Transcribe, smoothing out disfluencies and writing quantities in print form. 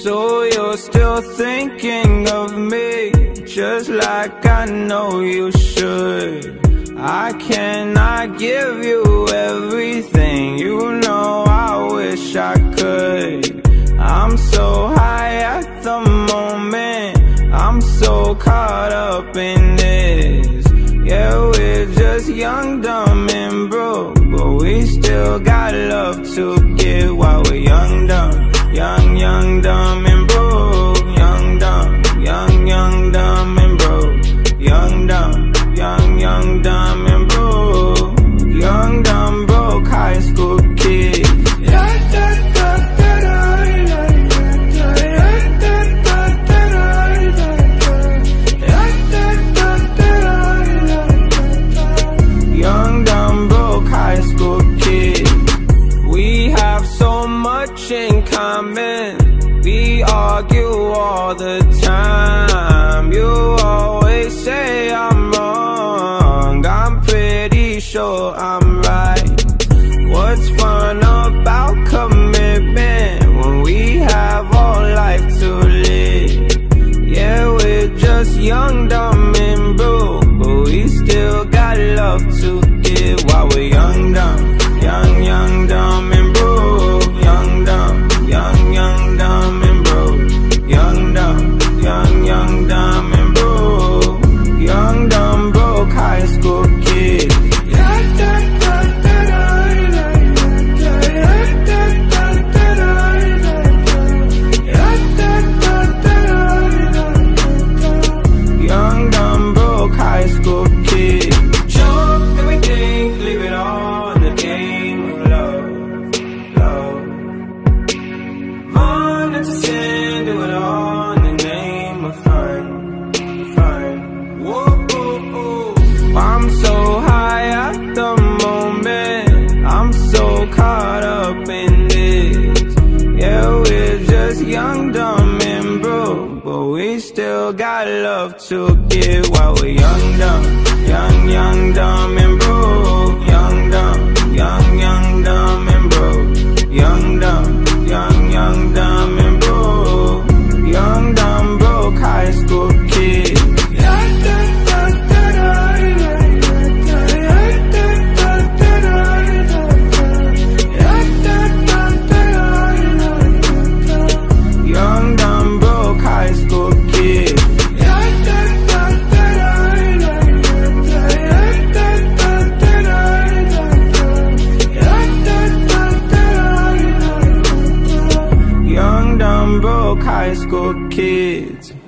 So you're still thinking of me, just like I know you should. I cannot give you everything, you know I wish I could. I'm so high at the moment, I'm so caught up in this. Yeah, we're just young, dumb, and broke, but we still got love to give while we're young, dumb. Young, young, dumb, and broke. Young, dumb, young, dumb, and broke. Young, dumb, young, dumb, and broke. Young, dumb, broke high school kids. Young, dumb, broke high school kids. We have so much in common. We argue all the time. You always say I'm wrong, I'm pretty sure I'm right. What's fun about commitment when we have all life to live? Yeah, we're just young, dumb, and broke, but we still got love to give while we're young, dumb. Young, dumb, and broke. Young, dumb, young, dumb, and broke. Young, dumb, young, dumb, and broke. Young, dumb, broke high school kids. Young, dumb, broke high school kids. Drop everything, leave it all in the game of love, love. Run into sin, do it all in the name of fun, fun. Whoa, whoa, whoa. I'm so high at the moment, I'm so caught up in this. Yeah, we're just young, dumb, and broke, but we still got love to give while we're young, dumb. Young, dumb, and broke. Young, dumb, young, dumb, and broke. Young, dumb, young, dumb, and broke. Young, dumb, broke high school kids. Young, dumb, broke high school kids. Young, dumb, broke high school kids.